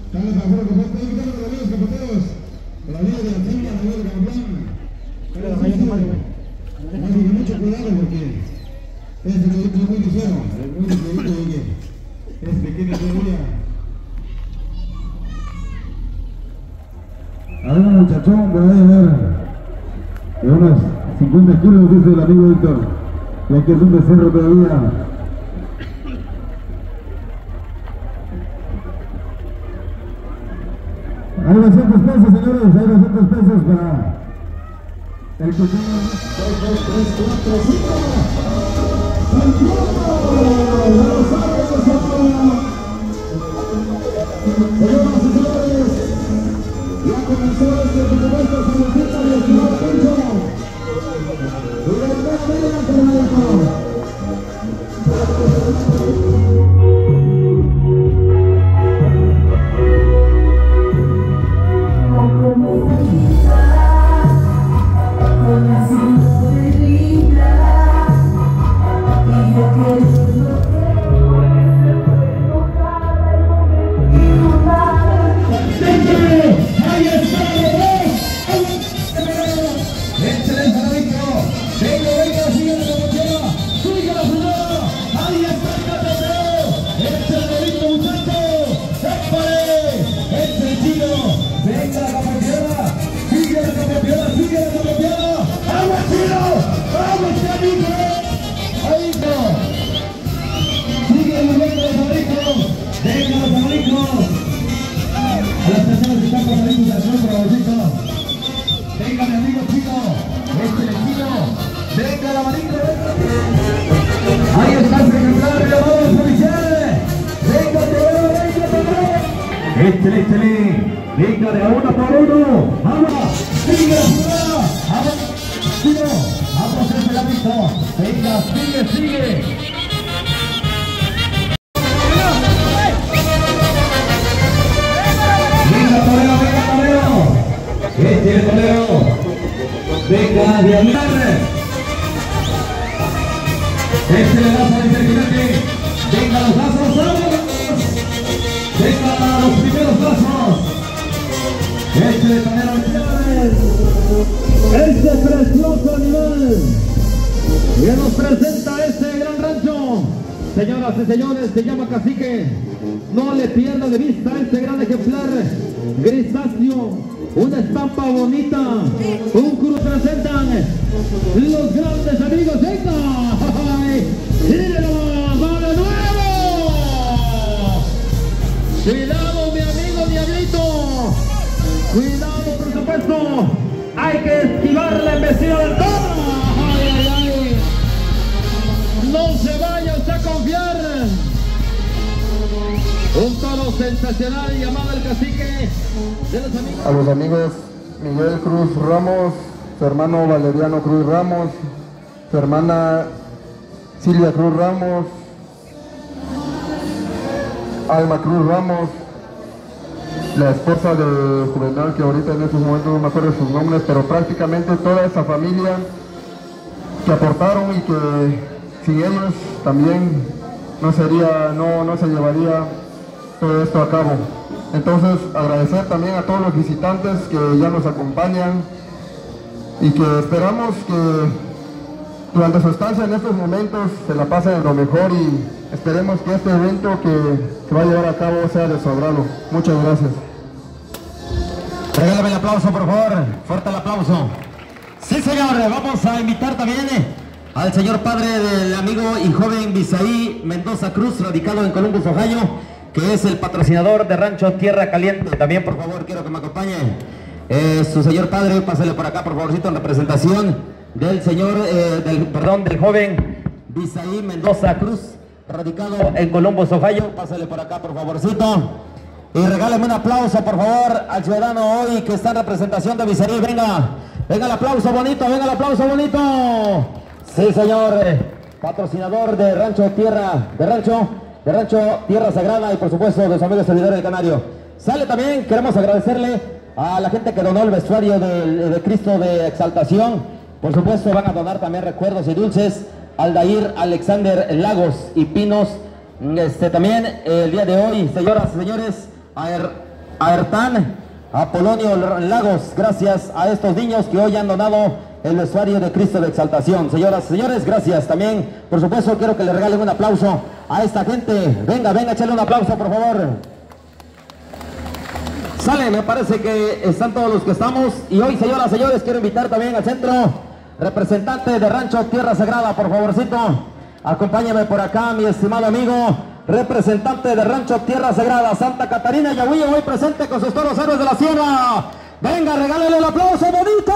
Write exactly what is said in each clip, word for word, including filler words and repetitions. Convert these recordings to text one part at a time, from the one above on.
Carlos Alfredo, que fue invitando a los amigos capoteros. La vida de la tienda, la vida de Campeón. Carlos, mucho cuidado porque este producto es muy ligero, es muy ligerito y es pequeño todavía. A ver, muchachón, por ahí a ver. De unos cincuenta kilos, dice el amigo Víctor. Ya que es un becerro todavía. Hay doscientos pesos, señores, hay doscientos pesos para el cochino. dos, dos, tres, cuatro, cinco. Señoras y señores, ya comenzó este presupuesto Samuelcita de Estimado Pincho. Y de nuevo, Fernando. Échale, échale, venga de a uno por uno, vamos, sigue la jugada, vamos, sigue, vamos a hacer la pista, venga, sigue, sigue. Venga, Torero, venga, Torero, échale, Torero, venga, de hablar, échale lazo de interminante, venga los lazos, vamos. Venga a los primeros pasos. Este Torero, este precioso animal que nos presenta este gran rancho. Señoras y señores, se llama Cacique. No le pierda de vista este gran ejemplar grisáceo. Una estampa bonita. Un cruz presentan los grandes amigos. ¡Venga! ¡Tírelo! ¡Va de nuevo! Cuidado, mi amigo Diablito. Cuidado, por supuesto. Hay que esquivar la embestida del toro. Ay, ay, ay. No se vaya usted a confiar. Un toro sensacional llamado el Cacique de los amigos. A los amigos Miguel Cruz Ramos, su hermano Valeriano Cruz Ramos, su hermana Silvia Cruz Ramos, Alma Cruz Ramos, la esposa de Juvenal, que ahorita en estos momentos no me acuerdo sus nombres, pero prácticamente toda esa familia que aportaron y que sin ellos también no sería, no, no se llevaría todo esto a cabo. Entonces agradecer también a todos los visitantes que ya nos acompañan y que esperamos que durante su estancia en estos momentos se la pasen en lo mejor y esperemos que este evento que se va a llevar a cabo sea de su agrado. Muchas gracias. Regálame el aplauso, por favor. Fuerte el aplauso. Sí, señor. Vamos a invitar también al señor padre del amigo y joven Bisaí Mendoza Cruz, radicado en Columbus, Ohio, que es el patrocinador de Rancho Tierra Caliente. También, por favor, quiero que me acompañe eh, su señor padre. Pásale por acá, por favorcito, en representación del señor, eh, del, perdón, del joven Bisaí Mendoza Cruz, radicado en Columbus, Ohio. Pásale por acá, por favorcito. Y regáleme un aplauso, por favor, al ciudadano hoy que está en representación de Bisaí. Venga, venga el aplauso bonito, venga el aplauso bonito. Sí, señor, eh, patrocinador de Rancho Tierra, de Rancho, de Rancho Tierra Sagrada y por supuesto de su amigo servidor del Canario. Sale también, queremos agradecerle a la gente que donó el vestuario de, de Cristo de Exaltación. Por supuesto van a donar también recuerdos y dulces. Aldair Alexander Lagos y Pinos. Este también el día de hoy, señoras y señores, a ver, a Ertán, a Polonio Lagos, gracias a estos niños que hoy han donado el vestuario de Cristo de Exaltación. Señoras y señores, gracias también. Por supuesto, quiero que le regalen un aplauso a esta gente. Venga, venga, échale un aplauso, por favor. Sale, me parece que están todos los que estamos. Y hoy, señoras y señores, quiero invitar también al centro, representante de Rancho Tierra Sagrada, por favorcito. Acompáñame por acá, mi estimado amigo, representante de Rancho Tierra Sagrada, Santa Catarina Yahuía, hoy presente con sus toros héroes de la sierra. Venga, regálele el aplauso bonito.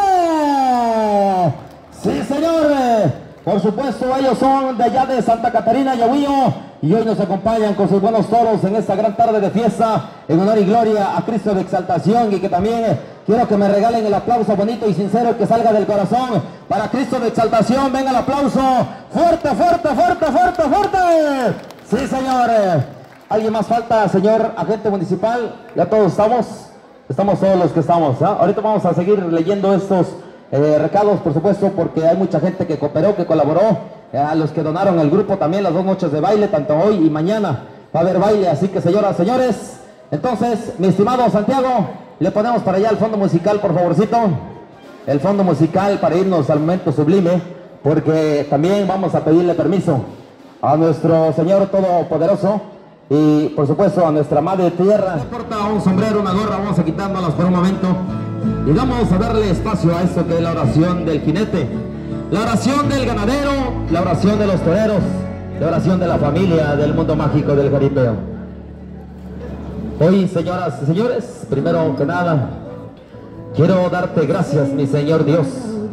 Sí, señor. Por supuesto, ellos son de allá de Santa Catarina Yahuía y hoy nos acompañan con sus buenos toros en esta gran tarde de fiesta en honor y gloria a Cristo de Exaltación, y que también quiero que me regalen el aplauso bonito y sincero que salga del corazón para Cristo de Exaltación. Venga el aplauso fuerte, fuerte, fuerte, fuerte, fuerte. Sí, señor. ¿Alguien más falta, señor agente municipal? Ya todos estamos. Estamos todos los que estamos, ¿eh? Ahorita vamos a seguir leyendo estos eh, recados, por supuesto, porque hay mucha gente que cooperó, que colaboró, eh, a los que donaron el grupo también las dos noches de baile, tanto hoy y mañana va a haber baile, así que señoras, señores, entonces, mi estimado Santiago, le ponemos para allá el fondo musical, por favorcito, el fondo musical para irnos al momento sublime, porque también vamos a pedirle permiso a nuestro Señor Todopoderoso, y por supuesto a nuestra madre tierra. No importa un sombrero, una gorra, vamos a quitárnoslas por un momento y vamos a darle espacio a esto que es la oración del jinete, la oración del ganadero, la oración de los toreros, la oración de la familia del mundo mágico del jaripeo. Hoy, señoras y señores, primero que nada quiero darte gracias, mi Señor Dios.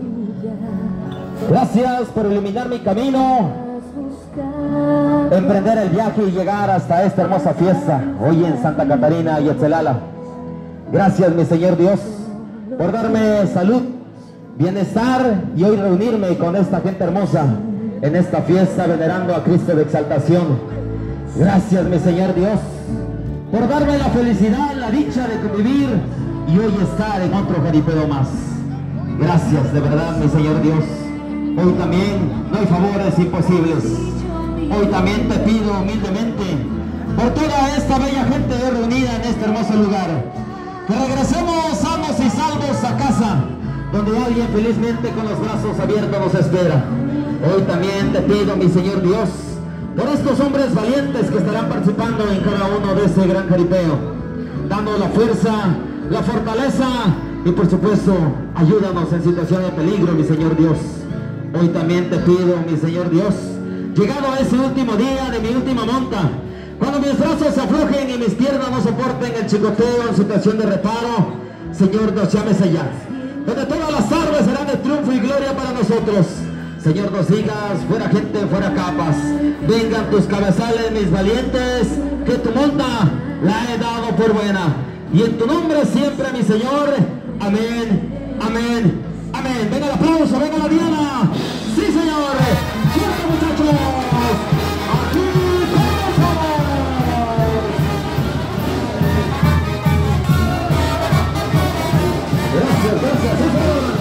Gracias por iluminar mi camino, emprender el viaje y llegar hasta esta hermosa fiesta hoy en Santa Catarina y Etzelala. Gracias, mi Señor Dios, por darme salud, bienestar y hoy reunirme con esta gente hermosa en esta fiesta venerando a Cristo de Exaltación. Gracias, mi Señor Dios, por darme la felicidad, la dicha de convivir y hoy estar en otro jaripeo más. Gracias de verdad, mi Señor Dios. Hoy también no hay favores imposibles. Hoy también te pido humildemente por toda esta bella gente reunida en este hermoso lugar, que regresemos sanos y salvos a casa, donde alguien felizmente con los brazos abiertos nos espera. Hoy también te pido, mi Señor Dios, por estos hombres valientes que estarán participando en cada uno de ese gran jaripeo, dando la fuerza, la fortaleza y por supuesto ayúdanos en situación de peligro, mi Señor Dios. Hoy también te pido, mi Señor Dios, llegado a ese último día de mi última monta, cuando mis brazos se aflojen y mis piernas no soporten el chicoteo en situación de reparo, Señor, nos llames allá, donde todas las tardes serán de triunfo y gloria para nosotros. Señor, nos digas, fuera gente, fuera capas, vengan tus cabezales, mis valientes, que tu monta la he dado por buena. Y en tu nombre siempre, mi Señor, amén, amén, amén. Venga el aplauso, venga la diana. Sí, Señor. ¡Fuerte, muchachos! ¡Aquí comenzamos! Gracias, gracias, sí, Señor.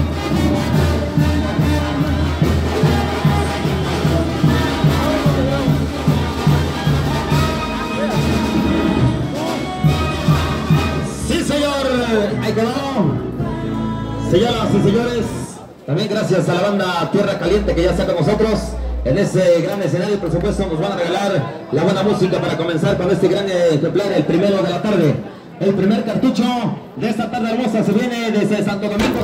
Sí, señor. Ahí quedó. Señoras y señores, también gracias a la banda Tierra Caliente que ya está con nosotros en ese gran escenario. Por supuesto nos van a regalar la buena música para comenzar con este gran ejemplar, el primero de la tarde. El primer cartucho de esta tarde hermosa se viene desde Santo Domingo.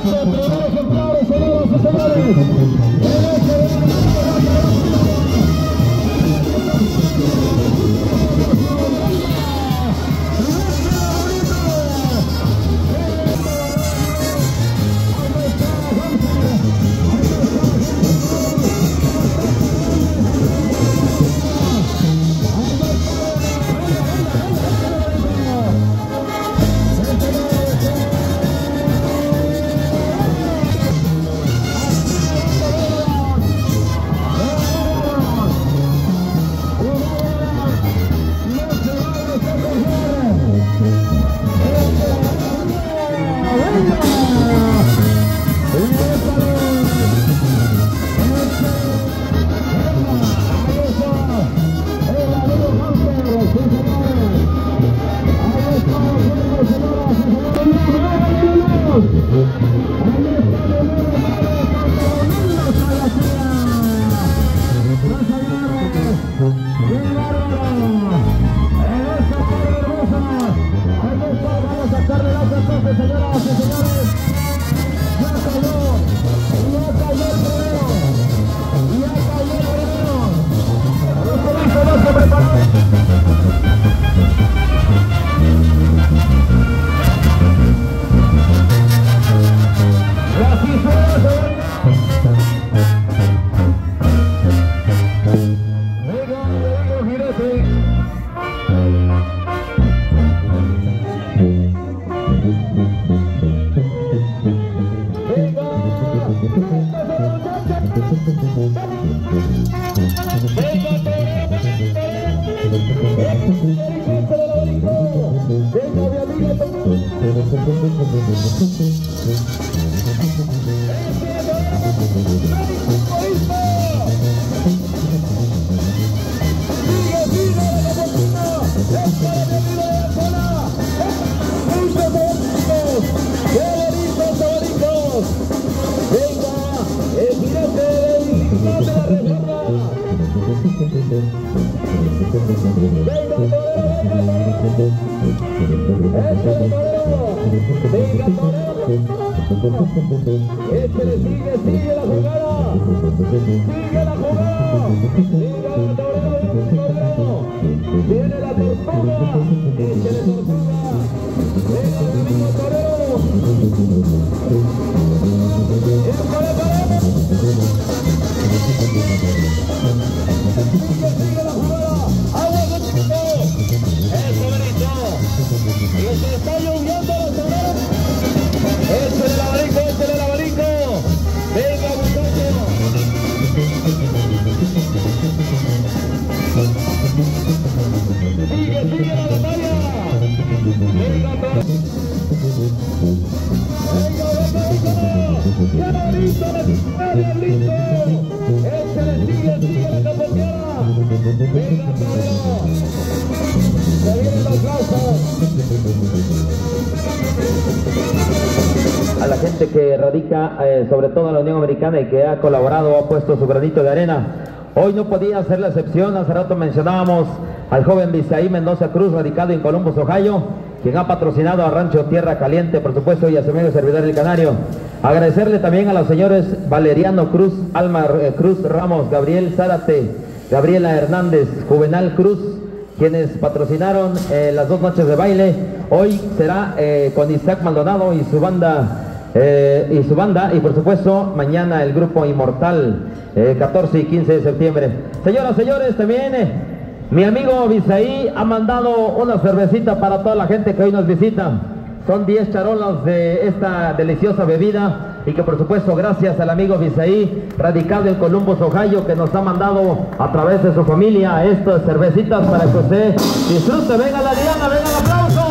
A la gente que radica eh, sobre todo en la Unión Americana y que ha colaborado, ha puesto su granito de arena. Hoy no podía ser la excepción. Hace rato mencionábamos al joven Bisaí Mendoza Cruz, radicado en Columbus, Ohio, quien ha patrocinado a Rancho Tierra Caliente, por supuesto, y a su amigo servidor el Canario. Agradecerle también a los señores Valeriano Cruz, Alma eh, Cruz Ramos, Gabriel Zárate, Gabriela Hernández, Juvenal Cruz, quienes patrocinaron eh, las dos noches de baile. Hoy será eh, con Isaac Maldonado y su banda eh, y su banda y por supuesto mañana el grupo Inmortal, eh, catorce y quince de septiembre. Señoras, señores, también eh, mi amigo Bisaí ha mandado una cervecita para toda la gente que hoy nos visita. Son diez charolas de esta deliciosa bebida y que por supuesto gracias al amigo Bisaí, radicado en Columbus, Ohio, que nos ha mandado a través de su familia estas cervecitas para que usted disfrute. Venga la Diana, venga el aplauso.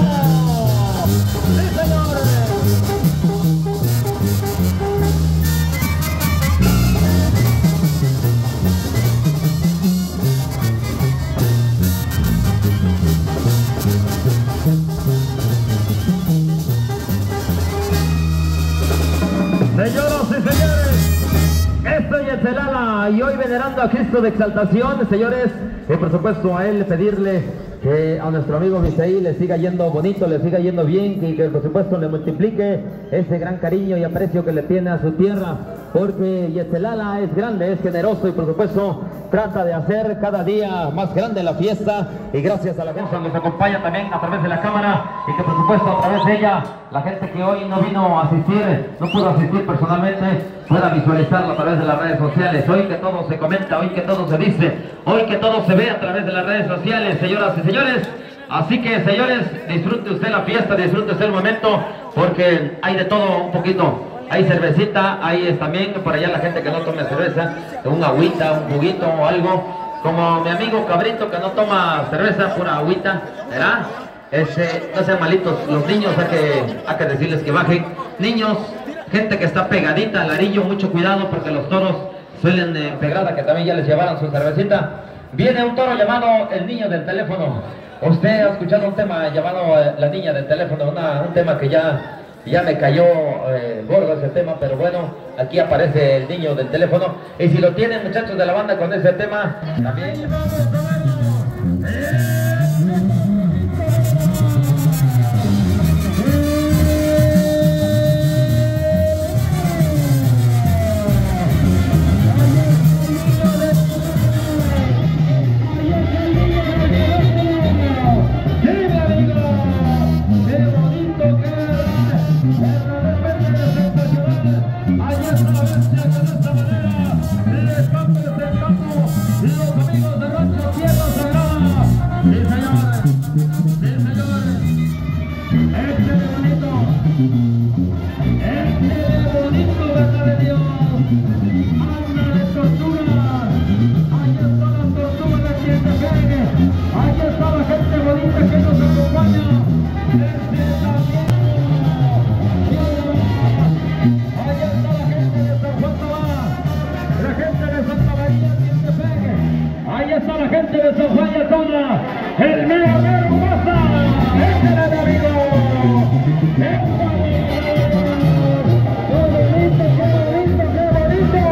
¡Sí, señores! Señoras y señores, esto es Yetzelala y hoy venerando a Cristo de Exaltación, señores, y por supuesto a él pedirle que a nuestro amigo Bisaí le siga yendo bonito, le siga yendo bien, y que por supuesto le multiplique ese gran cariño y aprecio que le tiene a su tierra, porque Yeselala es grande, es generoso y por supuesto trata de hacer cada día más grande la fiesta, y gracias a la gente que nos acompaña también a través de la cámara, y que por supuesto a través de ella la gente que hoy no vino a asistir, no pudo asistir personalmente, pueda visualizarlo a través de las redes sociales. Hoy que todo se comenta, hoy que todo se dice, hoy que todo se ve a través de las redes sociales, señoras y señores. Así que, señores, disfrute usted la fiesta, disfrute usted el momento, porque hay de todo un poquito. Hay cervecita, hay es también por allá la gente que no tome cerveza, un agüita, un juguito o algo, como mi amigo Cabrito que no toma cerveza, pura agüita, ¿verdad? Ese, no sean malitos los niños, hay que, hay que decirles que bajen. Niños, gente que está pegadita al arillo, mucho cuidado porque los toros suelen eh, pegar, que también ya les llevaron su cervecita. Viene un toro llamado El Niño del Teléfono. Usted ha escuchado un tema llamado eh, La Niña del Teléfono, una, un tema que ya, ya me cayó eh, gordo ese tema, pero bueno, aquí aparece El Niño del Teléfono. Y si lo tienen, muchachos de la banda, con ese tema, también... el mero mero pasa, este es el amigo, qué bonito, qué bonito, qué bonito,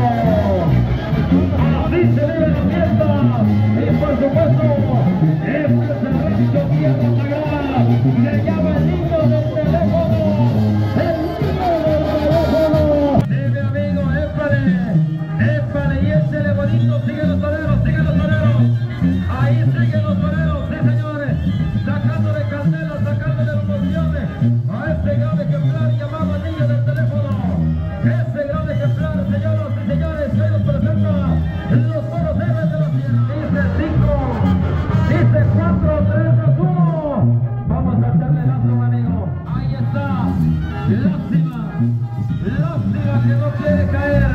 así se vive la fiesta, y por supuesto, este es el rancho Tierra Sagrada, se llama El Niño del Teléfono, El Niño del Teléfono, sí mi amigo, épale, épale, y échele bonito, sigue los toreros, sigue los toreros. Ahí siguen los toreros, sí señores, sacándole candela, sacándole emociones a este gran ejemplar llamado El Niño del Teléfono. Este gran ejemplar, señoras y señores, que nos presenta los toros héroes de la tierra. Dice cinco, dice cuatro, tres, dos, uno. Vamos a hacerle lazo, amigo. Ahí está, lástima, lástima que no quiere caer.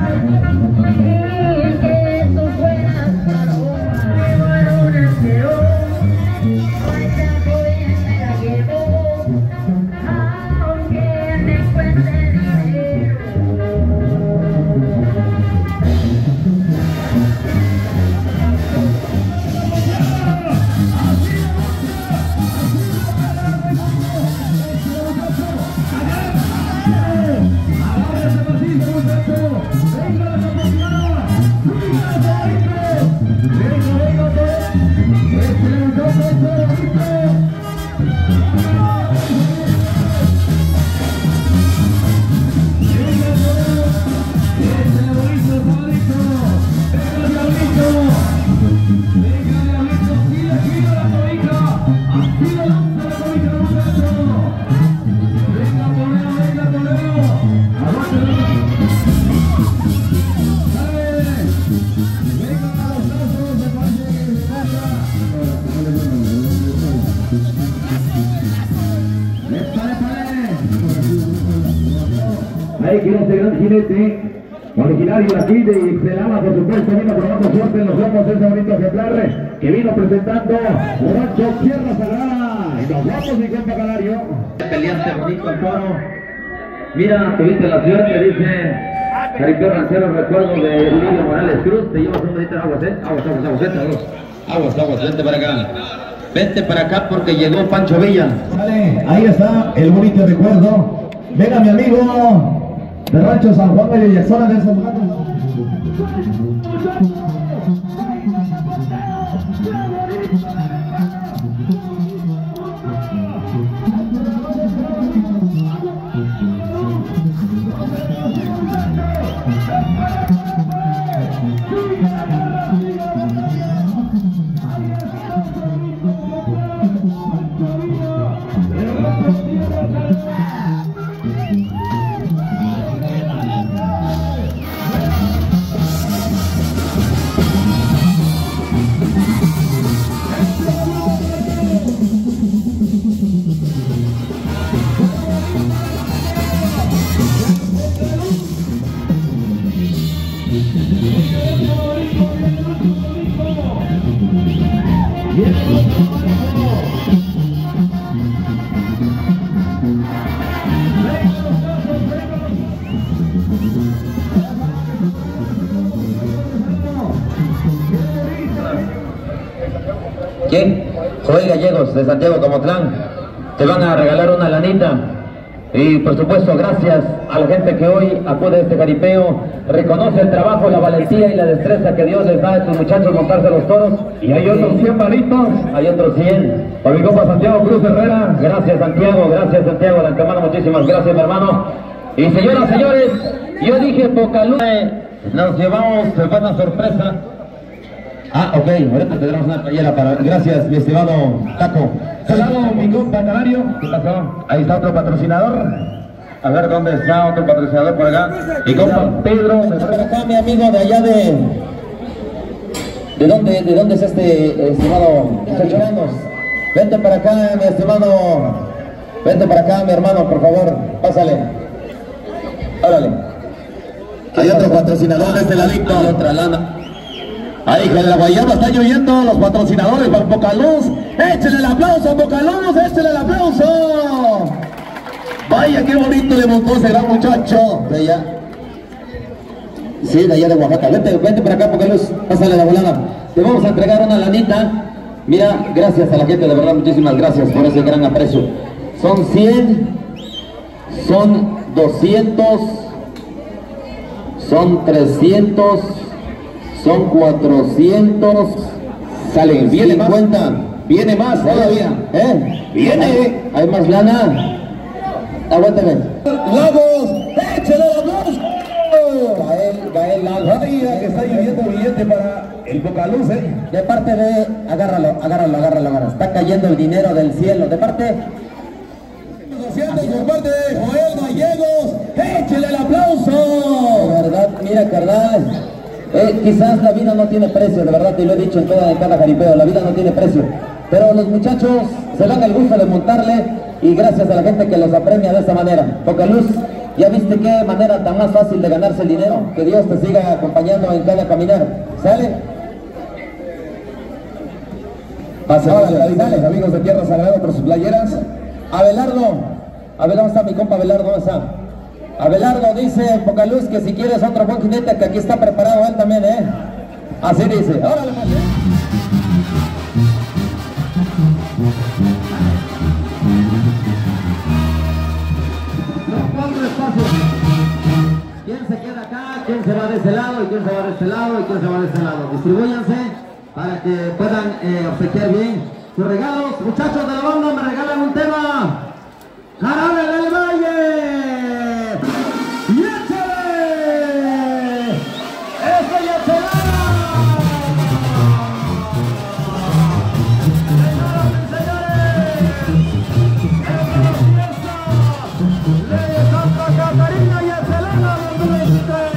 Ahí quedó este gran jinete, originario de aquí de Ixtelama, por supuesto, vino probando suerte en los lomos de ese bonito ejemplar que vino presentando Rancho Tierra Sagrada. Y nos vamos, mi compa Canario. Peleaste bonito el toro. Mira, tuviste la suerte, dice Caripio Rancero, recuerdo de Lidio Morales Cruz. Te llevas un litro de aguas, ¿eh? Aguas, aguas, aguas, vente, aguas. Aguas, aguas, vente para acá. Vente para acá porque llegó Pancho Villa. Vale, ahí está el bonito recuerdo. Venga, mi amigo de Rancho San Juan de Villasola de esos gatos. ¿Quién? Joel Gallegos, de Santiago Comotlán. Te van a regalar una lanita. Y por supuesto, gracias a la gente que hoy acude a este jaripeo, reconoce el trabajo, la valentía y la destreza que Dios les da a estos muchachos montarse a los toros. Y hay otros cien varitos, hay otros cien. Por mi compa Santiago Cruz Herrera, gracias Santiago, gracias Santiago, de antemano muchísimas gracias mi hermano. Y señoras, señores, yo dije poca luz, nos llevamos de buena sorpresa. Ah, ok, ahorita tendremos una playera para... Gracias, mi estimado Taco. Saludos, mi compa Canario. ¿Qué pasó? Ahí está otro patrocinador. A ver, ¿dónde está otro patrocinador por acá? Mi compa Pedro. Por acá, mi amigo de allá de... ¿De dónde, de dónde es este estimado muchacho? Vente para acá, mi estimado. Vente para acá, mi hermano, por favor. Pásale. Órale. Hay otro patrocinador de este ladito. Hay otra lana. Ahí que la guayaba está lloviendo, los patrocinadores para Pocaluz. Échale el aplauso a Pocaluz, échale el aplauso. Vaya qué bonito le montó ese gran muchacho. De allá. Sí, de allá de Oaxaca. Vente, vente para acá, Pocaluz. Pásale la volada. Te vamos a entregar una lanita. Mira, gracias a la gente, de verdad, muchísimas gracias por ese gran aprecio. Son cien, son doscientos, son trescientos. Son cuatrocientos, salen, viene cincuenta, más, viene más todavía, ¿eh? Viene, hay más lana, aguántame. Lagos, échale la voz. Gael, Gael Lagos. Vaya que está lloviendo billete para el Pocaluz, ¿eh? De parte de, agárralo, agárralo, agárralo, agárralo. Está cayendo el dinero del cielo, de parte... Por parte de Joel Gallegos, échale el aplauso. De verdad, mira, carnal. Eh, quizás la vida no tiene precio, de verdad te lo he dicho en, toda, en cada jaripeo, la vida no tiene precio, pero los muchachos se dan el gusto de montarle y gracias a la gente que los apremia de esta manera. Pocaluz, ya viste qué manera tan más fácil de ganarse el dinero, que Dios te siga acompañando en cada caminar, ¿sale? Pasa, sale, amigos de Tierra Sagrada por sus playeras. Abelardo, Abelardo, ¿dónde está mi compa Abelardo? ¿Dónde está? Abelardo dice, Pocaluz, que si quieres otro buen jinete, que aquí está preparado él también, ¿eh? Así dice. ¡Órale, pues! Cuatro espacios. ¿Quién se queda acá? ¿Quién se va de ese lado? ¿Y quién se va de este lado? ¿Y quién se va de este lado? Distribúyanse para que puedan eh, obsequiar bien sus regalos. Muchachos de la banda, me regalan un tema. ¡Jarabe del Valle! ¡Y échale! ¡Eso ya se va! Señoras y señores, esta es la fiesta de Santa Catarina y el Selena dos mil veintitrés.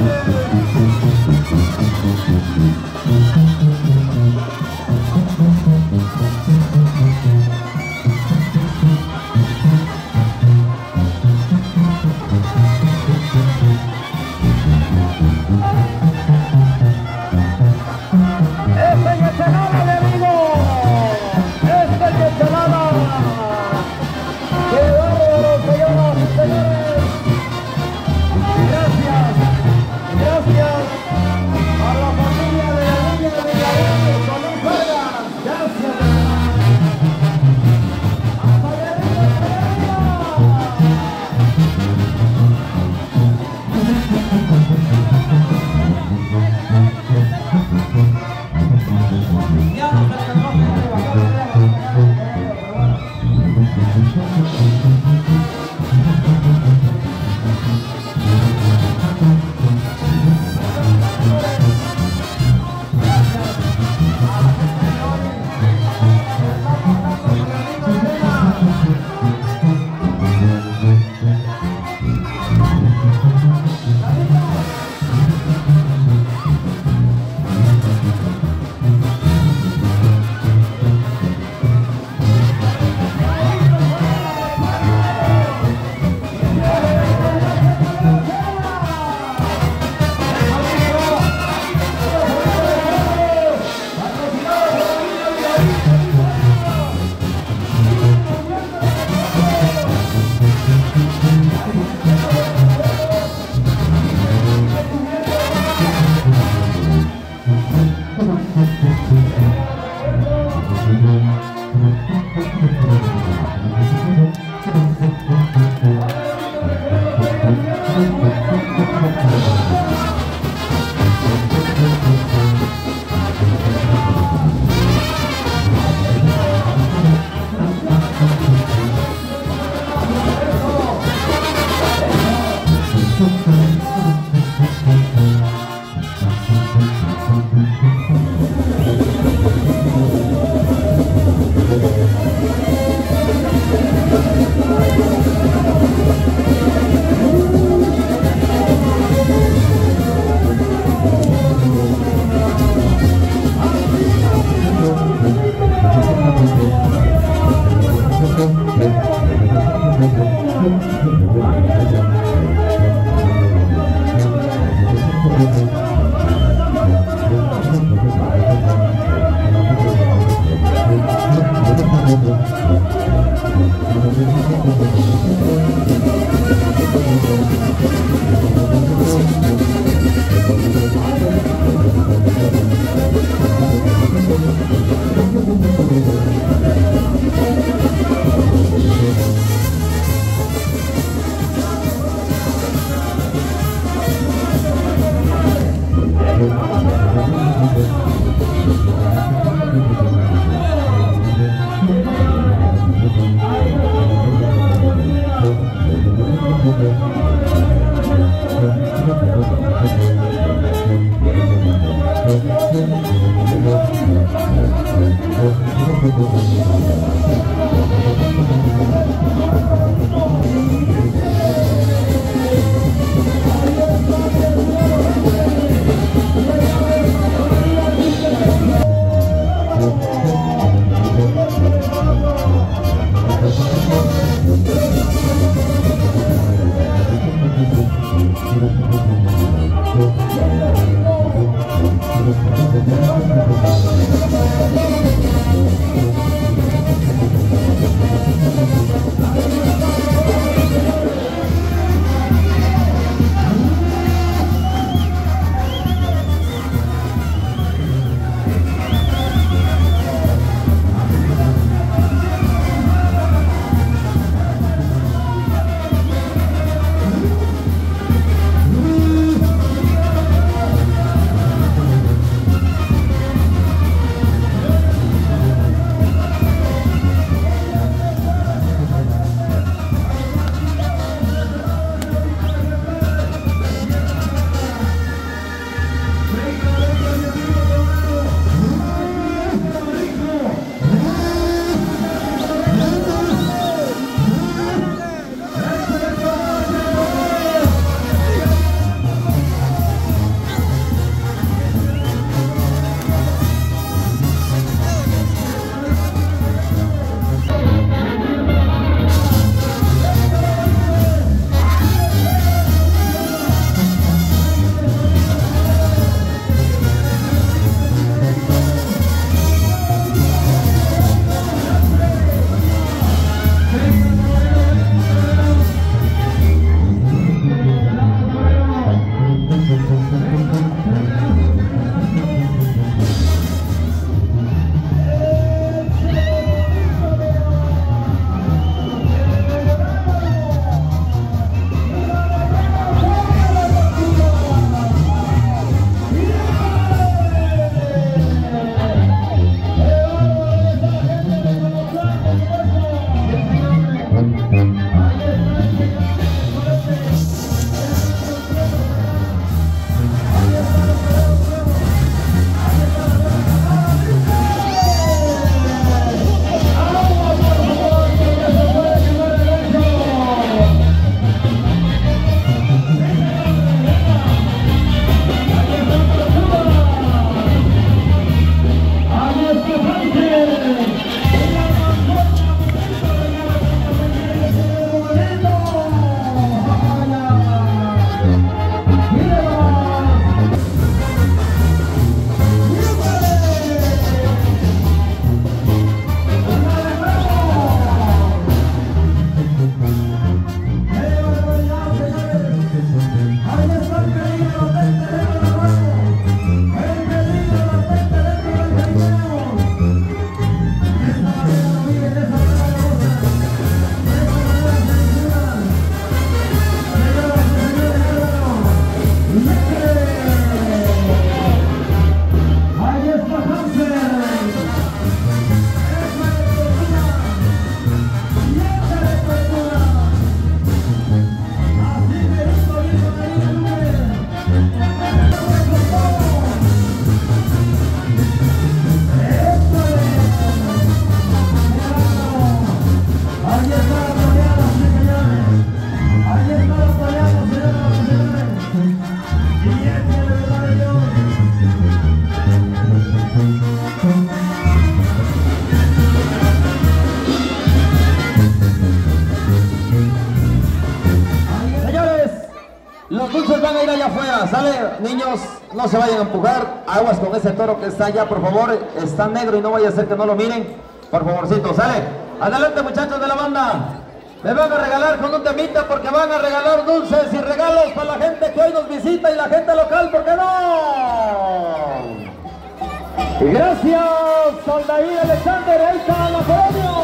Los dulces van a ir allá afuera, ¿sale? Niños, no se vayan a empujar. Aguas con ese toro que está allá, por favor. Está negro y no vaya a ser que no lo miren. Por favorcito, ¿sale? Adelante, muchachos de la banda. Me van a regalar con un temita porque van a regalar dulces y regalos para la gente que hoy nos visita y la gente local, ¿por qué no? Y gracias, Soldaí Alexander, ahí está la premio.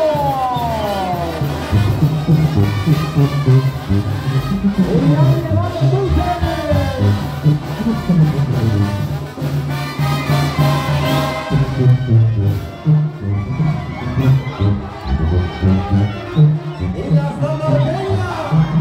Y ahí le van los dulces. Y la zamarreña.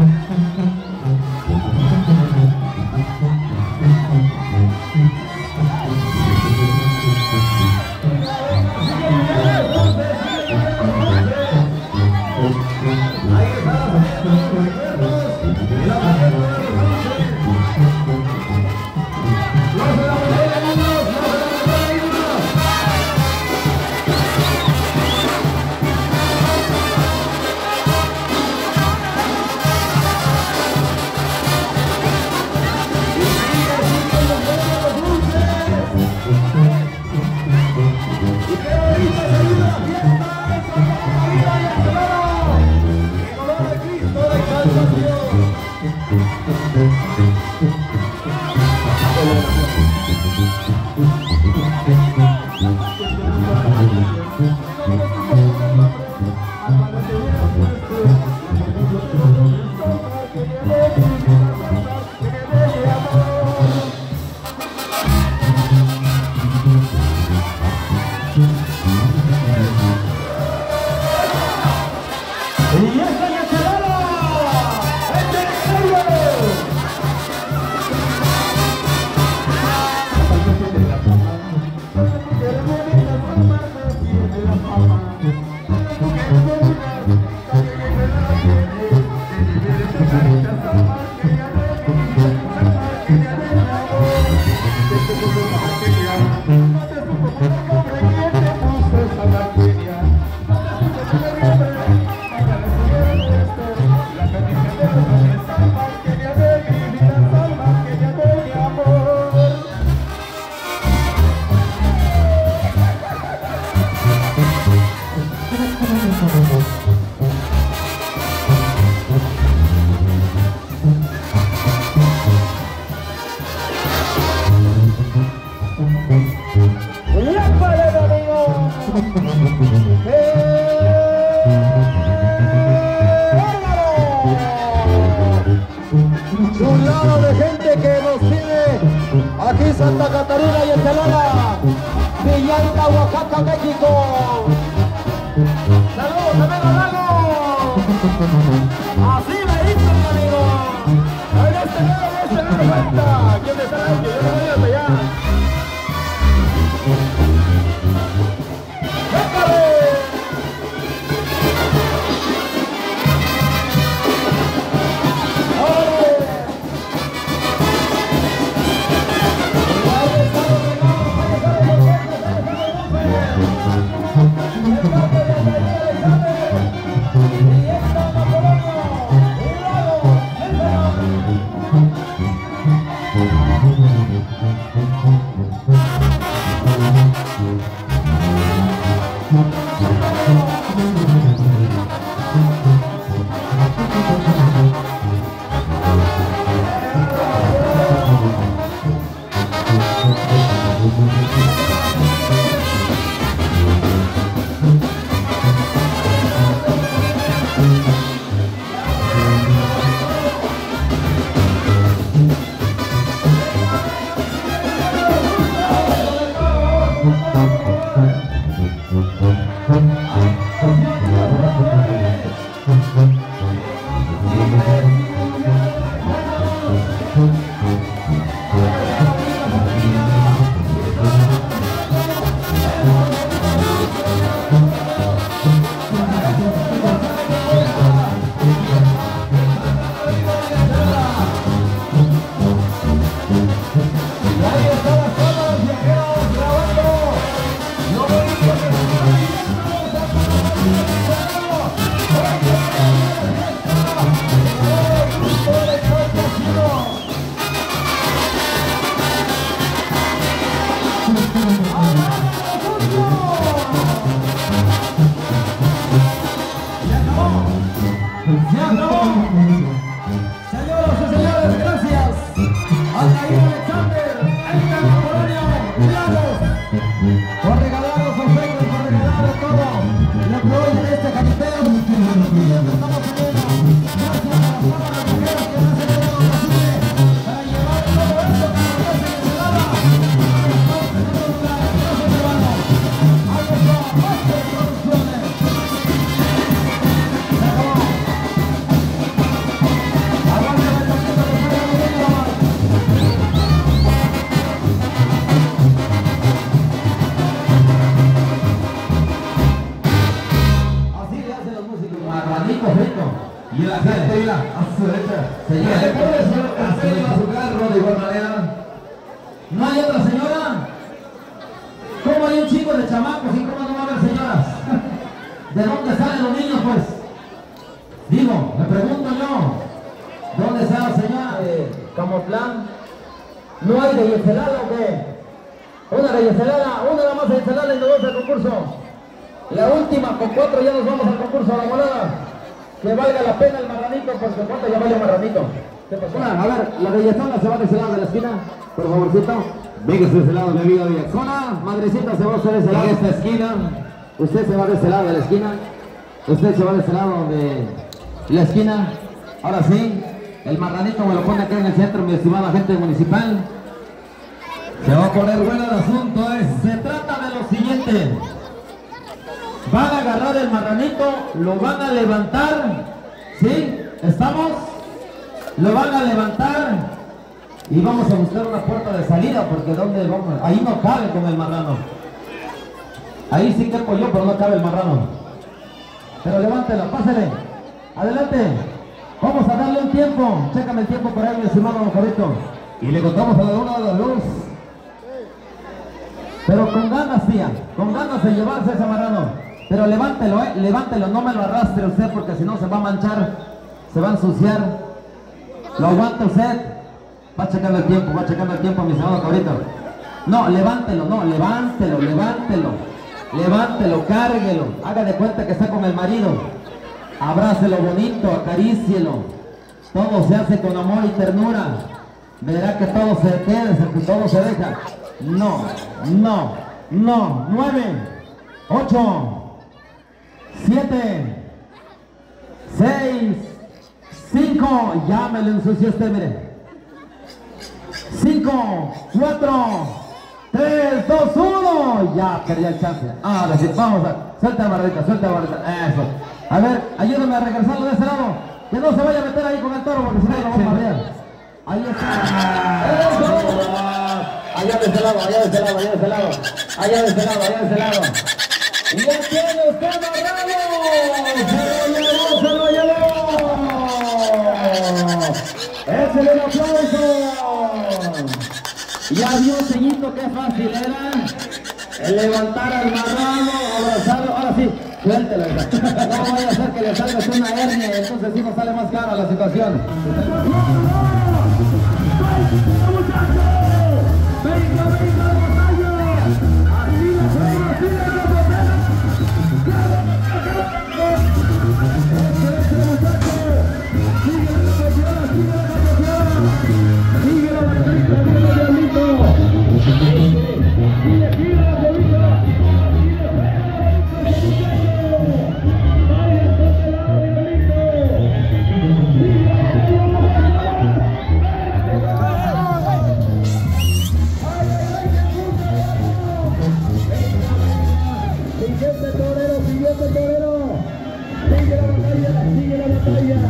Un lado de gente que nos sigue aquí Santa Catarina y Ensenada, Villalta, Oaxaca, México. Saludos, amigo Lago. Así me dicen, amigo. En este lado, en este lado falta. ¿Quién está ahí? Que yo no voy hasta allá. ¡Déjale! Thank you. gente mira, a su derecha. Señora, le pone a su carro de igual manera. ¿No hay otra señora? ¿Cómo hay un chico de chamacos y cómo no va a haber señoras? ¿De dónde salen los niños, pues? Digo, me pregunto yo, ¿dónde está la señora de Camotlán? ¿No hay de encelada o qué? Una de encelada, una nada más de encelada y nos vamos al concurso. La última, con cuatro ya nos vamos al concurso, la volada. Que valga la pena el marranito, porque cuánto ya vale el marranito. ¿Qué pasó? A ver, la de Yesona se va de ese lado de la esquina, por favorcito. Véngase de ese lado, mi amiga de Yesona. Madrecita se va a hacer de ese lado de esta esquina. Usted se va de ese lado de la esquina. Usted se va de ese lado de la esquina. Ahora sí, el marranito me lo pone aquí en el centro, mi estimada gente municipal. Se va a poner bueno el asunto. Es, se trata de lo siguiente. Van a agarrar el marranito, lo van a levantar. ¿Sí? ¿Estamos? Lo van a levantar y vamos a buscar una puerta de salida, porque ¿dónde vamos? Ahí no cabe con el marrano. Ahí sí quepo yo, pero no cabe el marrano. Pero levántelo, pásele. Adelante. Vamos a darle un tiempo. Chécame el tiempo por ahí, mi estimado Mojarito. Y le contamos a la luna de la luz. Pero con ganas, tía. Con ganas de llevarse ese marrano. Pero levántelo, eh. Levántelo. No me lo arrastre usted, porque si no se va a manchar. Se va a ensuciar. Lo aguanta usted. Va checando el tiempo, va checando el tiempo, mi estimado Cabrito. No, levántelo, no, levántelo, levántelo. Levántelo, cárguelo. Haga de cuenta que está con el marido. Abrácelo bonito, acarícielo. Todo se hace con amor y ternura. Verá que todo se queda, que todo se deja. No, no, no. Nueve, ocho, siete, seis, cinco. Ya me lo ensució usted, mire. Cinco, cuatro, tres, dos, uno. Ya perdí el chance. Ahora sí, vamos a. Suelta la barrita, suelta la barrita. Eso. A ver, ayúdame a regresarlo de ese lado. Que no se vaya a meter ahí con el toro, porque si no lo vamos a barrer. Ahí está. ¡Eso! Allá de ese lado, allá de ese lado, allá de ese lado. Allá de ese lado, allá de ese lado. Y ya tiene usted amarrado. Se lo llevó, se lo llevó. ¡Ese es el aplauso! Ya vio, señito, qué fácil era. El levantar al marrano, abrazarlo. Ahora sí, suéltelo. No vaya a ser que le salga una hernia, entonces sí nos sale más cara la situación. ¡Venga, venga la batalla! ¡Así la forma, así la batalla! ¡Ese muchacho! ¡Sigue la batalla, sigue la batalla! ¡Sigue la batalla, sigue la diablito! ¡Y le gira la bolita! ¡Y le pega la bolita, ese muchacho! ¡Vaya, toque la diablito! ¡Sigue la batalla! Siguiente torero, siguiente torero. Sigue la batalla, sigue la batalla.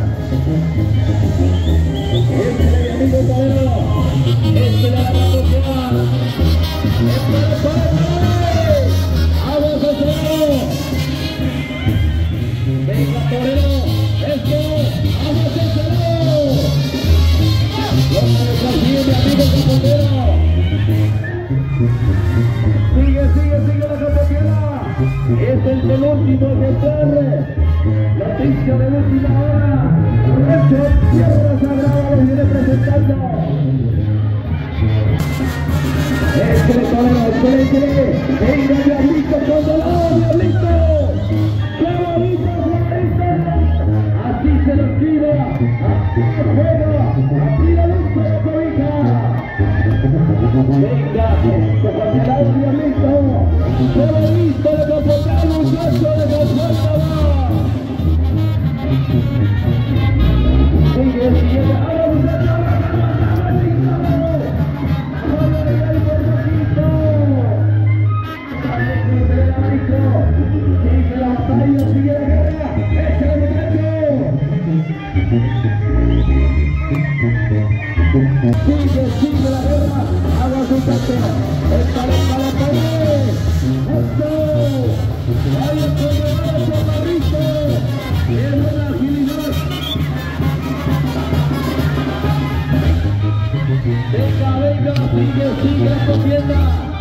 Este es el amigo torero. Este es la batalla. Este es el torero. Aguas al torero. Venga torero. Esto. Aguas al torero. Lo que desafíe mi amigo capotero. Sigue, sigue, sigue la capotera. Es el penúltimo ejemplar. Noticia de última hora. Rancho Tierra Sagrada lo viene presentando. Échale, torero, échale, échale. Venga, diablito, con dolor, diablito. ¡Qué bonito, bonito! Así se lo tira. Así se juega. Así la lucha de cobija. Venga, compañera del diablito. ¡Qué bonito de comportar, muchacho de Gonzalo! Sigue, sigue, ahora muchacho, ahora sigue la batalla, sigue la guerra, échale muchacho. Sigue, sigue la guerra, agua su cante, esta vez para contienda.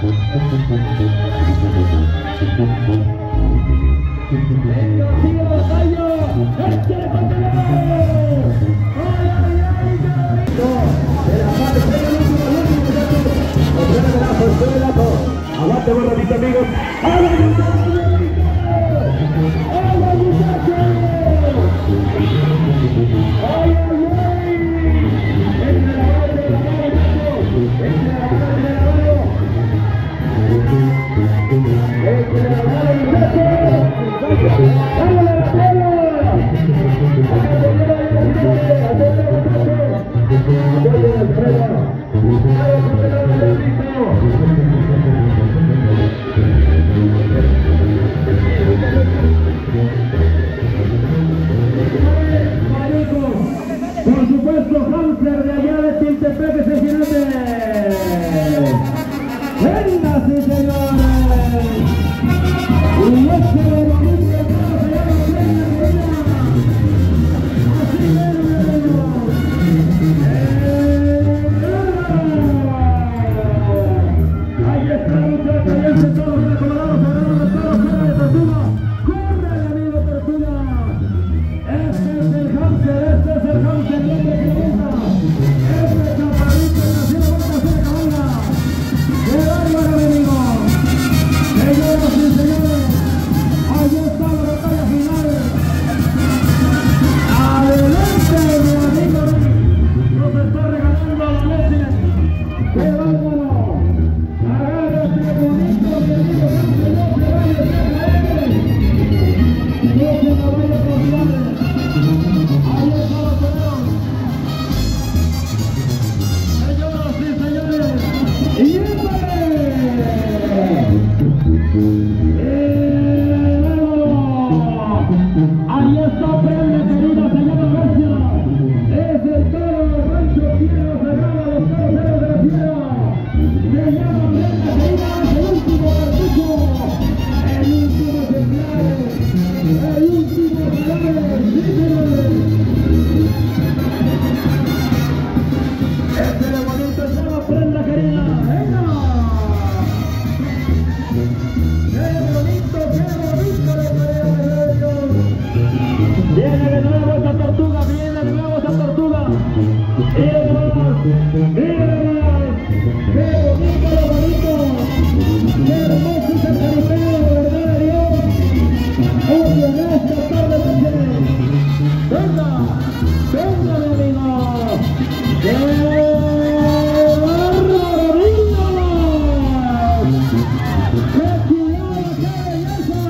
Venga, sigue la batalla. ¡Échale contienda! ¡Ay, ay, ay! De la parte, pega el último, el último, muchachos. Opera el lazo, espera el lazo. Aguante buen ratito, amigos. ¡Ay, ay, muchachos! ¡Ay, ay, ay! ¡Entre la mano, entre la mano, muchachos! ¡Entre la mano, entre la mano! ¡Entre la mano, muchachos! ¡Dándole la bola! ¡Apoyen al freno! Por supuesto, Hamster de allá de Tiltepec, ese jinete. ¡Venga, sí, señores! Y este de bonito se llama Peña Peña. Así es, ahí está, muchachos, ahí están todos los acomodados, agarran los toros, corre de Tortuga. ¡Corre, amigo Tortuga! Este es el Hamster, este es el Hamster, el hombre que le gusta. Este chaparrito nació de vuelta a hacer cabalga. ¡Qué bárbaro, mi amigo! Señoras y señores, ahí está la batalla final. ¡Adelante, mi amigo! Nos está regalando la leche. ¡Qué bárbaro! ¡Agárrate bonito, mi amigo Hamster! ¡No se vaya a caer! ¡No se la vaya a confiar! ¡Ahí está la pelea! Señoras y señores, ¡y ¡éndale! Ahí está Prenda, querida señora García. Es el toro del rancho Tierra Sagrada, los toreros de la tierra. Se llama Prenda, querida, es el último cartucho. El último ejemplar. El último cadáver. Sí, señores. Este de bonito se llama Prenda, querida. ¡Venga! ¡Qué bonito, qué bonito de pelea, de Dios! Viene de nuevo esa tortuga, viene de nuevo esa tortuga. ¡Mira nomás! ¡Mira nomás! ¡Qué bonito, lo bonito! ¡Qué hermoso ese caripeo, de verdad de Dios! ¡Hoy en esta tarde noche! ¡Venga! ¡Venga, mi amigo! ¡Qué bárbaro, niños! ¡Qué cuidado, qué belleza!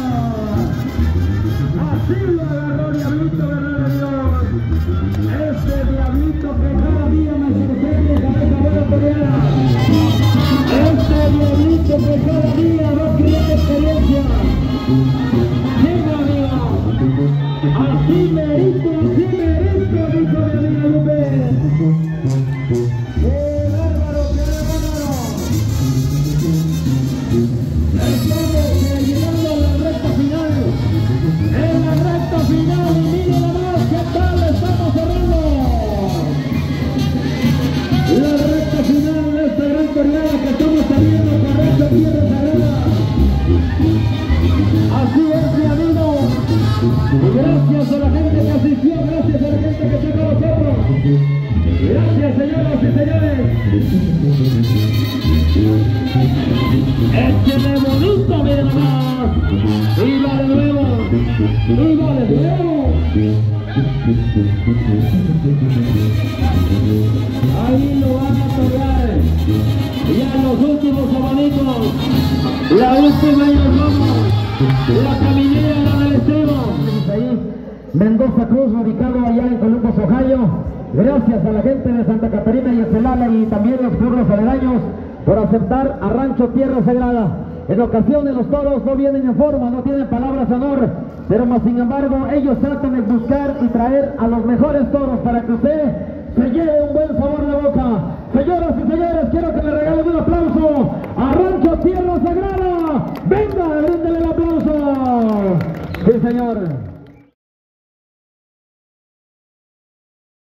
Así lo agarró Diablito, verdad de Dios. Este Diablito que cada día me sorprende, cabeza buena pelea. Este Diablito que cada día va creando experiencia. Sí, mi amigo. Así merito, así merito, dijo mi amiga Lupe. ¡Qué bárbaro, qué bárbaro! Estamos llegando a la recta final. En la recta final, y miren nada más qué tal estamos cerrando. La recta final de esta gran corrida que estamos saliendo con Rancho Tierra Sagrada. Así es, mi amigo. Y gracias a la gente que asistió, gracias a la gente que está con nosotros. Gracias, señoras y señores. Échele bonito, miren nomás. Y va de nuevo. Y va de nuevo. Ahí lo van a tocar. Ya en los últimos abanicos. La última y nos vamos. La caminera del estribo. Mendoza Cruz, radicado allá en Columbus, Ohio. Gracias a la gente de Santa Catarina y Estelala y también los pueblos aledaños por aceptar a Rancho Tierra Sagrada. En ocasiones los toros no vienen en forma, no tienen palabras de honor, pero más sin embargo ellos tratan de buscar y traer a los mejores toros para que usted se lleve un buen sabor de boca. Señoras y señores, quiero que le regalen un aplauso a Rancho Tierra Sagrada. Venga, bríndele el aplauso. Sí, señor.